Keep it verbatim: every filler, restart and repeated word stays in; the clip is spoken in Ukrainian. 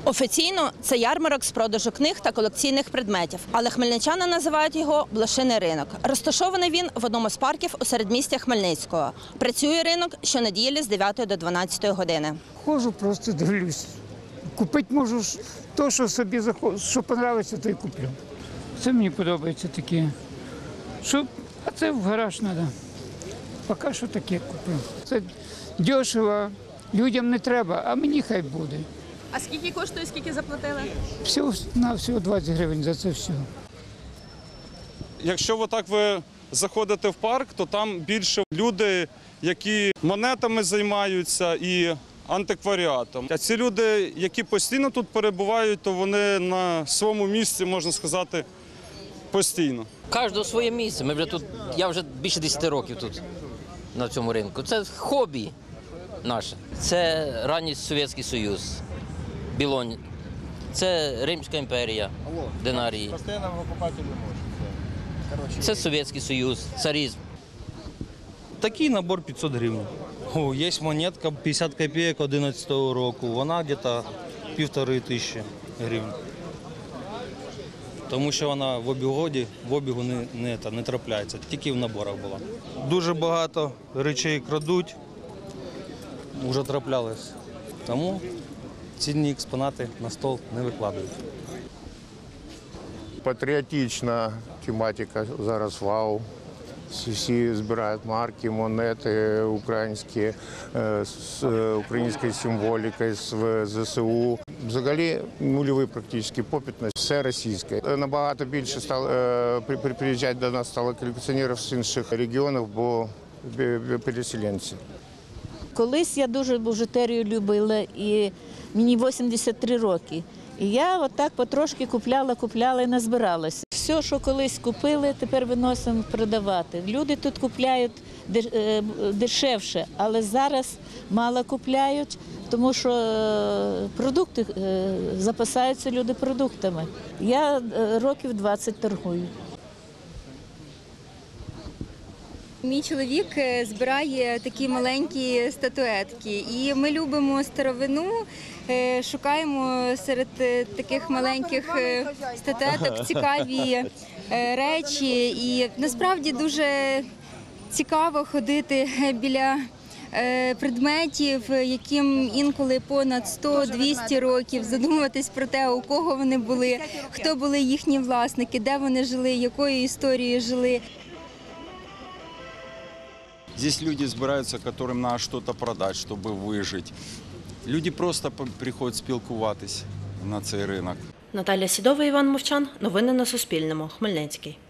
Офіційно це ярмарок з продажу книг та колекційних предметів, але хмельничани називають його «Блошиний ринок». Розташований він в одному з парків у середмісті Хмельницького. Працює ринок щонеділі з дев'ятої до дванадцятої години. Ходжу, просто дивлюсь. Купити можу те, що собі що подобається, то й куплю. Це мені подобається таке. Що, а це в гараж треба. Поки що таке купив. Це дешево, людям не треба, а мені хай буде. А скільки коштує, скільки заплатили? Всього, на всього двадцять гривень за це все. Якщо отак ви заходите в парк, то там більше люди, які монетами займаються і антикваріатом. А ці люди, які постійно тут перебувають, то вони на своєму місці, можна сказати, постійно. Кожного своє місце. Ми вже тут, я вже більше десяти років тут, на цьому ринку. Це хобі наше. Це ранній Совєтський Союз, Білонь. Це Римська імперія, динарії. Це Совєтський Союз, царизм. Такий набор п'ятсот гривень. О, є монетка п'ятдесят копійок одинадцятого року, вона десь півтори тисячі гривень. Тому що вона в обігові, в обігу не, не, не трапляється, тільки в наборах була. Дуже багато речей крадуть, вже траплялось. Тому цінні експонати на стол не викладають. Патріотична тематика зараз вау. Всі збирають марки, монети українські, з українською символікою, з ЗСУ. Взагалі нульовий практично попит на все російське. Набагато більше стало, приїжджати до нас стало колекціонерів з інших регіонів, бо переселенці. Колись я дуже бужутерію любила, і мені вісімдесят три роки. І я отак потрошки купляла, купляла і назбиралася. Все, що колись купили, тепер виносимо продавати. Люди тут купляють дешевше, але зараз мало купляють, тому що продукти, запасаються люди продуктами. Я років двадцять торгую. Мій чоловік збирає такі маленькі статуетки, і ми любимо старовину, шукаємо серед таких маленьких статуеток цікаві речі. І насправді дуже цікаво ходити біля предметів, яким інколи понад сто-двісті років, задумуватись про те, у кого вони були, хто були їхні власники, де вони жили, якою історією жили. Здесь люди збираються, которым надо что-то продать, чтобы выжить. Люди просто приходять спілкуватись на цей ринок. Наталія Сідова, Іван Мовчан. Новини на Суспільному. Хмельницький.